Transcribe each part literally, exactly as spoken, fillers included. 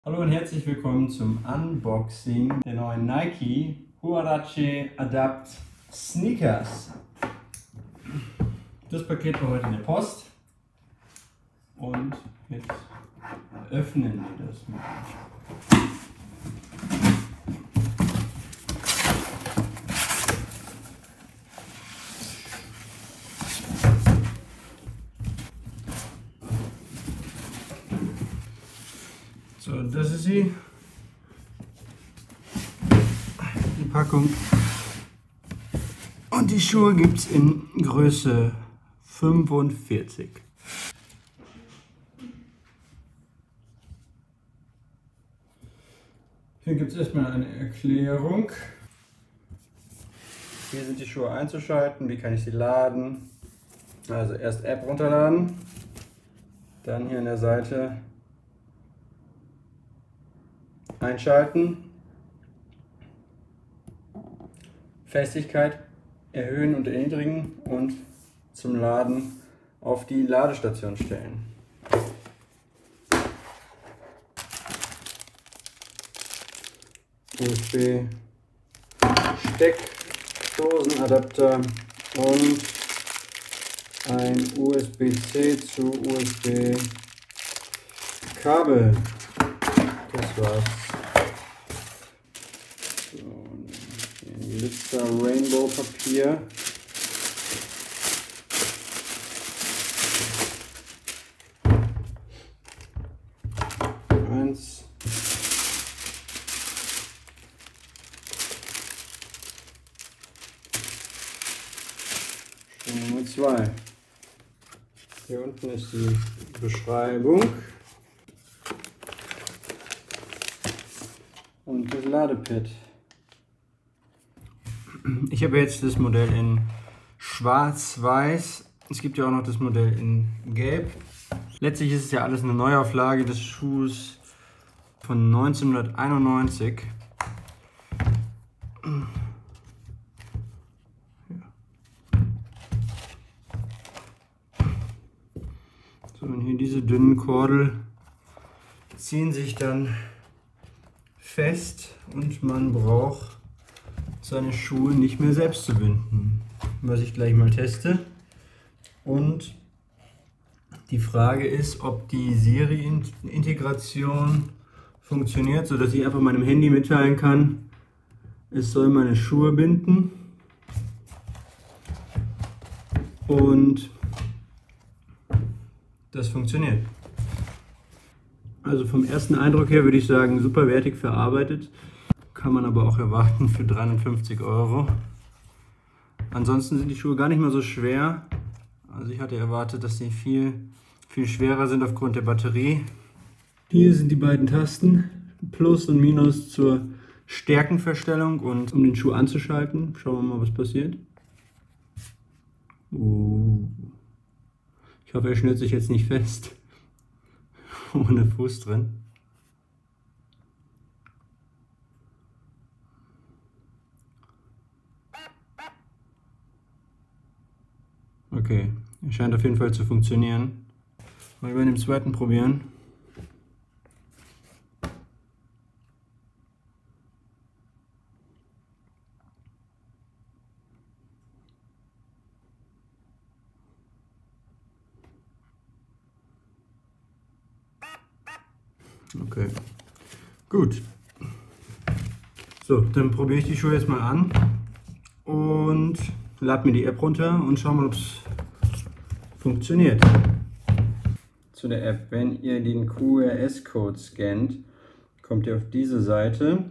Hallo und herzlich willkommen zum Unboxing der neuen Nike Huarache Adapt Sneakers. Das Paket war heute in der Post und jetzt öffnen wir das mal. So, das ist sie, die Packung. Und die Schuhe gibt es in Größe fünfundvierzig. Hier gibt es erstmal eine Erklärung. Hier sind die Schuhe einzuschalten, wie kann ich sie laden. Also erst App runterladen, dann hier an der Seite einschalten, Festigkeit erhöhen und erniedrigen und zum Laden auf die Ladestation stellen. U S B Steckdosenadapter und ein U S B C zu U S B Kabel. Das war's. So, ein Glitzer Rainbow Papier. Eins. Schuh Nummer zwei. Hier unten ist die Beschreibung. Und das Ladepad. Ich habe jetzt das Modell in Schwarz-Weiß. Es gibt ja auch noch das Modell in Gelb. Letztlich ist es ja alles eine Neuauflage des Schuhs von neunzehnhunderteinundneunzig. So, und hier diese dünnen Kordel ziehen sich dann fest und man braucht seine Schuhe nicht mehr selbst zu binden, was ich gleich mal teste. Und die Frage ist, ob die Siri-Integration funktioniert, sodass ich einfach meinem Handy mitteilen kann, es soll meine Schuhe binden. Und das funktioniert. Also vom ersten Eindruck her würde ich sagen, super wertig verarbeitet. Kann man aber auch erwarten für dreihundertfünfzig Euro. Ansonsten sind die Schuhe gar nicht mehr so schwer. Also ich hatte erwartet, dass sie viel, viel schwerer sind aufgrund der Batterie. Hier sind die beiden Tasten, Plus und Minus zur Stärkenverstellung und um den Schuh anzuschalten. Schauen wir mal, was passiert. Uh. Ich hoffe, er schnürt sich jetzt nicht fest. Ohne Fuß drin. Okay, er scheint auf jeden Fall zu funktionieren. Mal über den zweiten probieren. Okay, gut. So, dann probiere ich die Schuhe jetzt mal an und lade mir die App runter und schau mal, ob es funktioniert. Zu der App, wenn ihr den Q R S-Code scannt, kommt ihr auf diese Seite.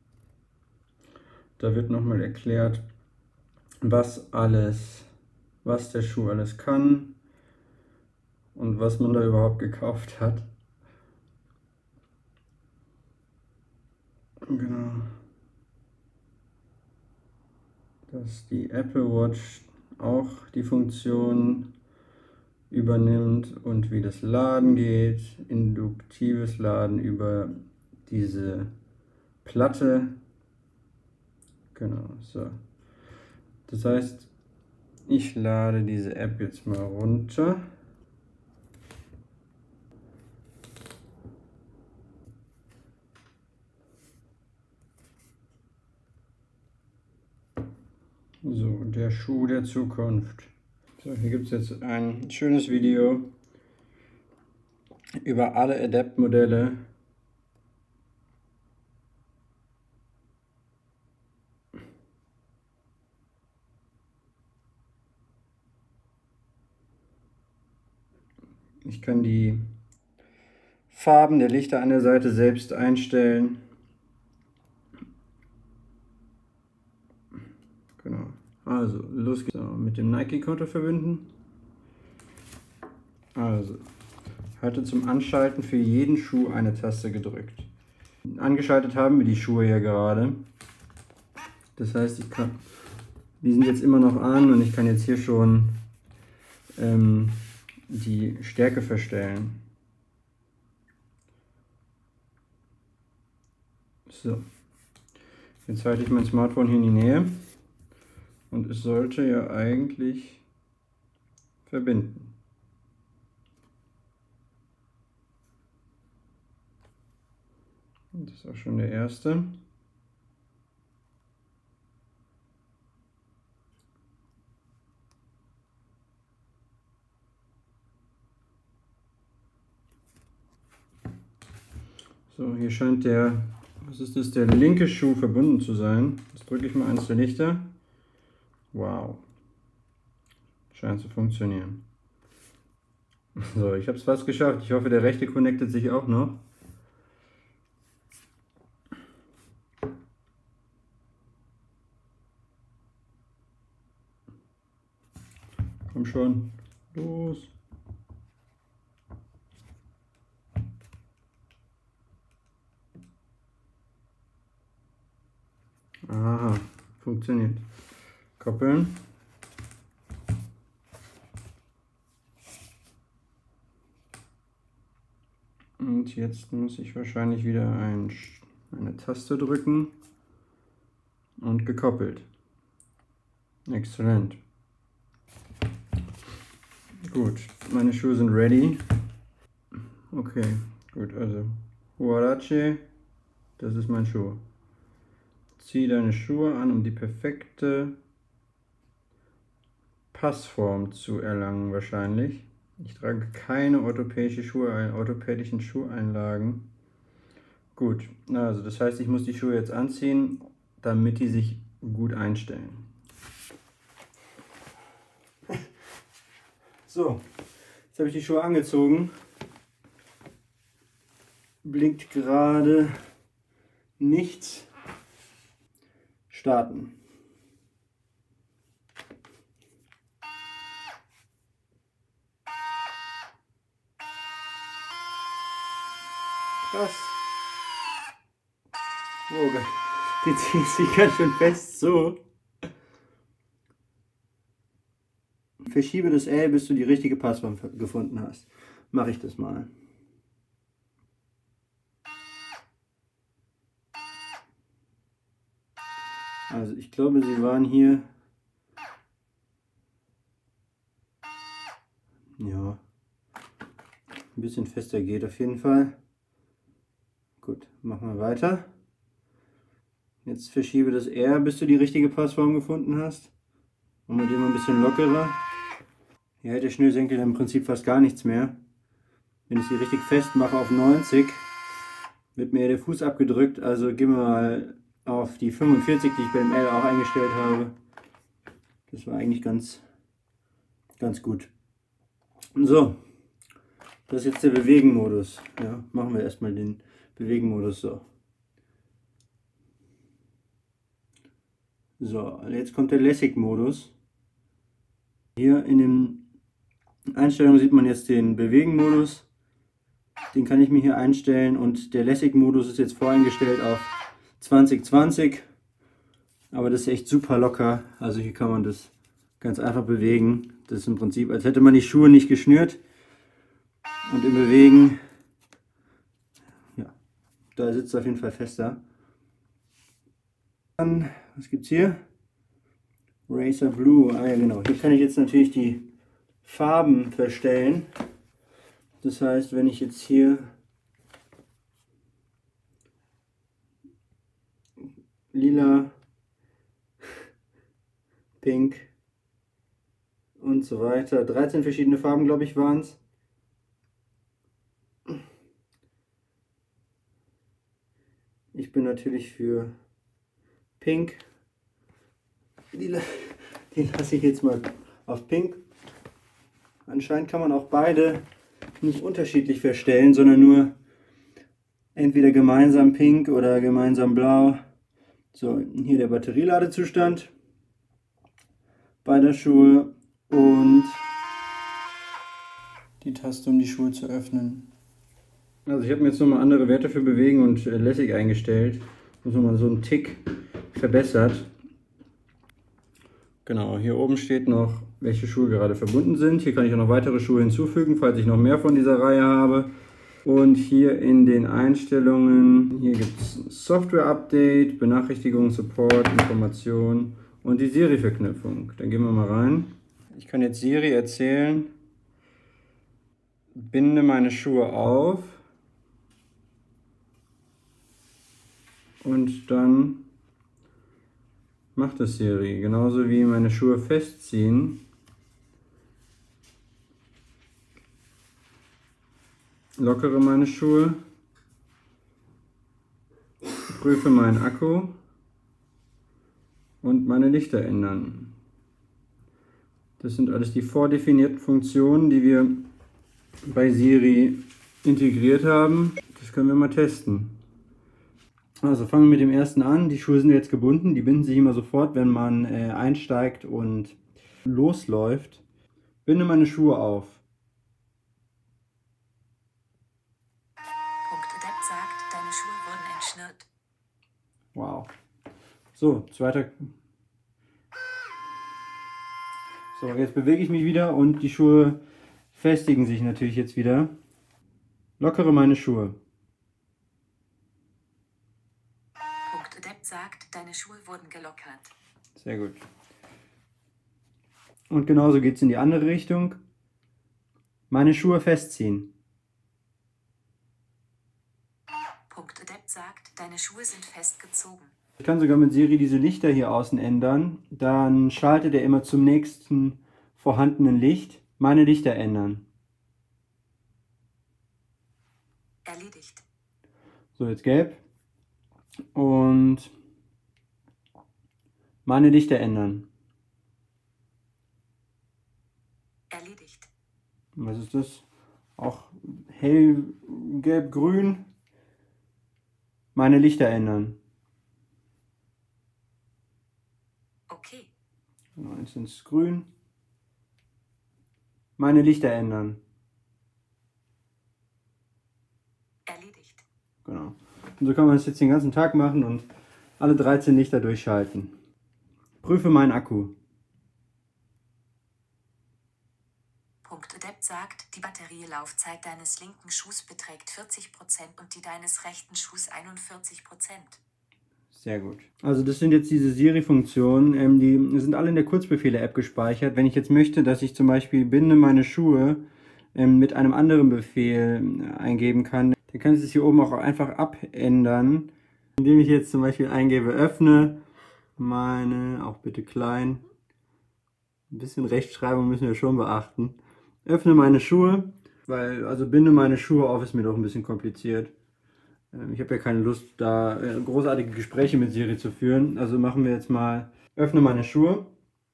Da wird nochmal erklärt, was alles, was der Schuh alles kann und was man da überhaupt gekauft hat. Genau. Dass die Apple Watch auch die Funktion übernimmt und wie das Laden geht, induktives Laden über diese Platte. Genau, so. Das heißt, ich lade diese App jetzt mal runter. So, der Schuh der Zukunft. So, hier gibt es jetzt ein schönes Video über alle Adapt-Modelle. Ich kann die Farben der Lichter an der Seite selbst einstellen. Genau. Also, los geht's. So, mit dem Nike-Konto verbinden. Also, hatte zum Anschalten für jeden Schuh eine Taste gedrückt. Angeschaltet haben wir die Schuhe ja gerade. Das heißt, ich kann, die sind jetzt immer noch an und ich kann jetzt hier schon ähm, die Stärke verstellen. So, jetzt halte ich mein Smartphone hier in die Nähe und es sollte ja eigentlich verbinden. Das ist auch schon der erste. So, hier scheint der, was ist das, der linke Schuh verbunden zu sein. Jetzt drücke ich mal eins der Lichter. Wow. Scheint zu funktionieren. So, ich habe es fast geschafft. Ich hoffe, der rechte connectet sich auch noch. Komm schon. Los. Aha, funktioniert. Koppeln. Und jetzt muss ich wahrscheinlich wieder ein, eine Taste drücken. Und gekoppelt. Exzellent. Gut, meine Schuhe sind ready. Okay, gut, also Huarache, das ist mein Schuh. Zieh deine Schuhe an, um die perfekte Passform zu erlangen wahrscheinlich. Ich trage keine orthopädische Schuhe, orthopädischen Schuheinlagen. Gut, also das heißt, ich muss die Schuhe jetzt anziehen, damit die sich gut einstellen. So, jetzt habe ich die Schuhe angezogen. Blinkt gerade nichts. Starten. Krass. Oh Gott, die zieht sich ganz schön fest so. Verschiebe das L, bis du die richtige Passform gefunden hast. Mache ich das mal. Also ich glaube, sie waren hier. Ja. Ein bisschen fester geht auf jeden Fall. Gut, machen wir weiter. Jetzt verschiebe das R, bis du die richtige Passform gefunden hast. Machen wir den mal ein bisschen lockerer. Hier hält der Schnürsenkel im Prinzip fast gar nichts mehr. Wenn ich sie richtig fest mache auf neunzig, wird mir der Fuß abgedrückt. Also gehen wir mal auf die fünfundvierzig, die ich beim L auch eingestellt habe. Das war eigentlich ganz, ganz gut. So, das ist jetzt der Bewegen-Modus. Ja, machen wir erstmal den Bewegen-Modus so. So, jetzt kommt der Lässig-Modus. Hier in den Einstellungen sieht man jetzt den Bewegen-Modus. Den kann ich mir hier einstellen und der Lässig-Modus ist jetzt voreingestellt auf zwanzig zwanzig. Aber das ist echt super locker. Also hier kann man das ganz einfach bewegen. Das ist im Prinzip, als hätte man die Schuhe nicht geschnürt. Und im Bewegen, ja, da sitzt es auf jeden Fall fester. Dann, was gibt es hier? Racer Blue. Ah ja, genau. Hier kann ich jetzt natürlich die Farben verstellen. Das heißt, wenn ich jetzt hier lila, Pink und so weiter. dreizehn verschiedene Farben, glaube ich, waren es. Ich bin natürlich für Pink. Die, die lasse ich jetzt mal auf Pink. Anscheinend kann man auch beide nicht unterschiedlich verstellen, sondern nur entweder gemeinsam Pink oder gemeinsam Blau. So, hier der Batterieladezustand beider Schuhe und die Taste, um die Schuhe zu öffnen. Also ich habe mir jetzt nochmal andere Werte für Bewegen und äh, lässig eingestellt. Muss nochmal so einen Tick verbessert. Genau, hier oben steht noch, welche Schuhe gerade verbunden sind. Hier kann ich auch noch weitere Schuhe hinzufügen, falls ich noch mehr von dieser Reihe habe. Und hier in den Einstellungen, hier gibt es Software-Update, Benachrichtigung, Support, Information und die Siri-Verknüpfung. Dann gehen wir mal rein. Ich kann jetzt Siri erzählen, binde meine Schuhe auf und dann macht es Siri. Genauso wie meine Schuhe festziehen. Lockere meine Schuhe, prüfe meinen Akku und meine Lichter ändern. Das sind alles die vordefinierten Funktionen, die wir bei Siri integriert haben. Das können wir mal testen. Also fangen wir mit dem ersten an. Die Schuhe sind jetzt gebunden. Die binden sich immer sofort, wenn man äh, einsteigt und losläuft. Binde meine Schuhe auf. Punkt-Adept sagt, deine Schuhe wurden entschnürt. Wow. So, zweiter. So, jetzt bewege ich mich wieder und die Schuhe festigen sich natürlich jetzt wieder. Lockere meine Schuhe. Punkt-Adept sagt, deine Schuhe wurden gelockert. Sehr gut. Und genauso geht es in die andere Richtung. Meine Schuhe festziehen. Punkt-Adept sagt, deine Schuhe sind festgezogen. Ich kann sogar mit Siri diese Lichter hier außen ändern. Dann schaltet er immer zum nächsten vorhandenen Licht. Meine Lichter ändern. Erledigt. So, jetzt gelb. Und meine Lichter ändern. Erledigt. Was ist das? Auch hell gelb-grün. Meine Lichter ändern. Okay. Genau, jetzt sind es grün. Meine Lichter ändern. Erledigt. Genau. Und so kann man es jetzt den ganzen Tag machen und alle dreizehn Lichter durchschalten. Prüfe meinen Akku. Punkt-Adept sagt, die Batterielaufzeit deines linken Schuhs beträgt vierzig Prozent und die deines rechten Schuhs einundvierzig Prozent. Sehr gut. Also das sind jetzt diese Siri-Funktionen, ähm, die sind alle in der Kurzbefehle-App gespeichert. Wenn ich jetzt möchte, dass ich zum Beispiel binde meine Schuhe ähm, mit einem anderen Befehl äh, eingeben kann, dann kann ich es hier oben auch einfach abändern, indem ich jetzt zum Beispiel eingebe, öffne meine, auch bitte klein, ein bisschen Rechtschreibung müssen wir schon beachten, öffne meine Schuhe, weil, also binde meine Schuhe auf ist mir doch ein bisschen kompliziert. Ich habe ja keine Lust, da großartige Gespräche mit Siri zu führen. Also machen wir jetzt mal, öffne meine Schuhe.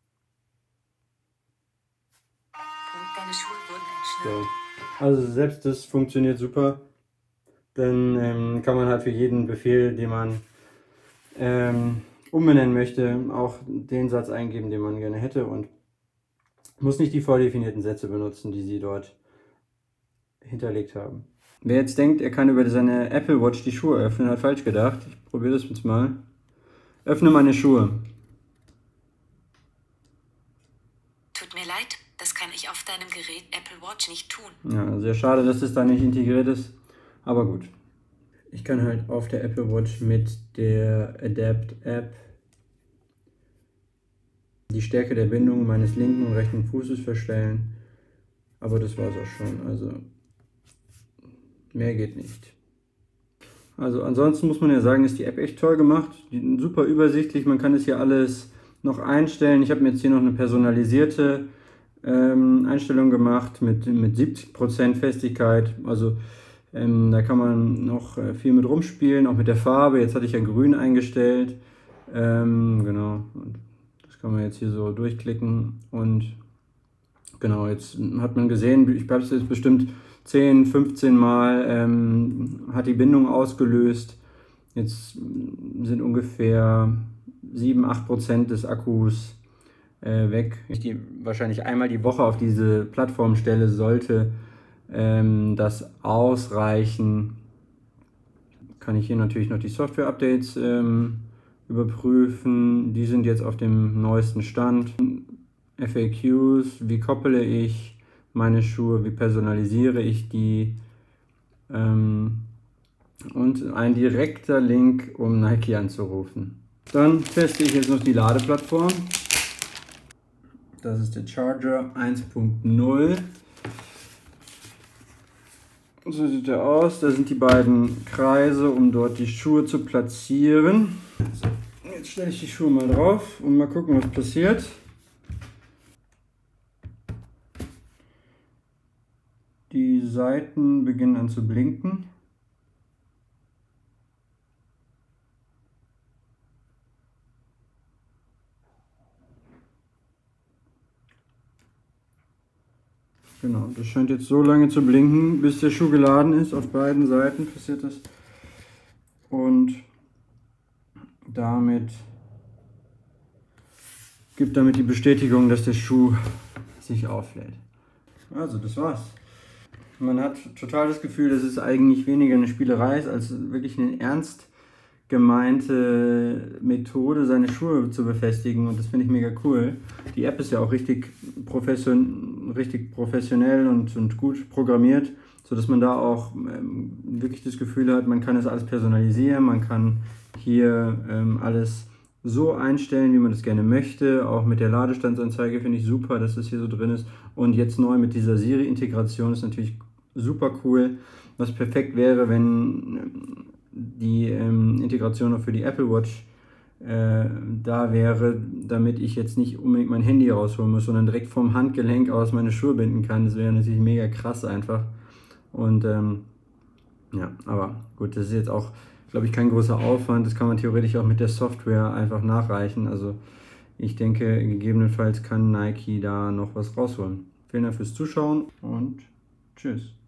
Deine Schuhe wurden entschnürt. So. Also selbst das funktioniert super. Dann ähm, kann man halt für jeden Befehl, den man ähm, umbenennen möchte, auch den Satz eingeben, den man gerne hätte. Und muss nicht die vordefinierten Sätze benutzen, die sie dort hinterlegt haben. Wer jetzt denkt, er kann über seine Apple Watch die Schuhe öffnen, hat falsch gedacht. Ich probiere das jetzt mal. Öffne meine Schuhe. Tut mir leid, das kann ich auf deinem Gerät Apple Watch nicht tun. Ja, sehr schade, dass es da nicht integriert ist. Aber gut. Ich kann halt auf der Apple Watch mit der Adapt App die Stärke der Bindung meines linken und rechten Fußes verstellen. Aber das war es auch schon. Also mehr geht nicht. Also ansonsten muss man ja sagen, ist die App echt toll gemacht. Super übersichtlich, man kann es hier alles noch einstellen. Ich habe mir jetzt hier noch eine personalisierte ähm, Einstellung gemacht mit, mit siebzig Prozent Festigkeit. Also ähm, da kann man noch äh, viel mit rumspielen, auch mit der Farbe. Jetzt hatte ich ja grün eingestellt. Ähm, genau, und das kann man jetzt hier so durchklicken. Und genau, jetzt hat man gesehen, ich habe es jetzt bestimmt zehn, fünfzehn Mal, ähm, hat die Bindung ausgelöst. Jetzt sind ungefähr sieben, acht Prozent des Akkus äh, weg. Ich die wahrscheinlich einmal die Woche auf diese Plattform stelle, sollte ähm, das ausreichen. Kann ich hier natürlich noch die Software-Updates ähm, überprüfen. Die sind jetzt auf dem neuesten Stand. F A Qs, wie koppele ich meine Schuhe, wie personalisiere ich die, ähm, und ein direkter Link, um Nike anzurufen. Dann teste ich jetzt noch die Ladeplattform. Das ist der Charger eins Punkt null. So sieht er aus. Da sind die beiden Kreise, um dort die Schuhe zu platzieren. So, jetzt stelle ich die Schuhe mal drauf und mal gucken, was passiert. Die Seiten beginnen an zu blinken. Genau, das scheint jetzt so lange zu blinken, bis der Schuh geladen ist. Auf beiden Seiten passiert das. Und damit gibt damit die Bestätigung, dass der Schuh sich auflädt. Also, das war's. Man hat total das Gefühl, dass es eigentlich weniger eine Spielerei ist, als wirklich eine ernst gemeinte Methode, seine Schuhe zu befestigen, und das finde ich mega cool. Die App ist ja auch richtig, profession, richtig professionell und, und gut programmiert, sodass man da auch ähm, wirklich das Gefühl hat, man kann das alles personalisieren, man kann hier ähm, alles so einstellen, wie man das gerne möchte. Auch mit der Ladestandsanzeige finde ich super, dass das hier so drin ist. Und jetzt neu mit dieser Siri-Integration ist natürlich super cool. Was perfekt wäre, wenn die ähm, Integration noch für die Apple Watch äh, da wäre, damit ich jetzt nicht unbedingt mein Handy rausholen muss, sondern direkt vom Handgelenk aus meine Schuhe binden kann. Das wäre natürlich mega krass einfach. Und ähm, ja, aber gut, das ist jetzt auch, glaube ich, kein großer Aufwand. Das kann man theoretisch auch mit der Software einfach nachreichen. Also ich denke, gegebenenfalls kann Nike da noch was rausholen. Vielen Dank fürs Zuschauen und tschüss.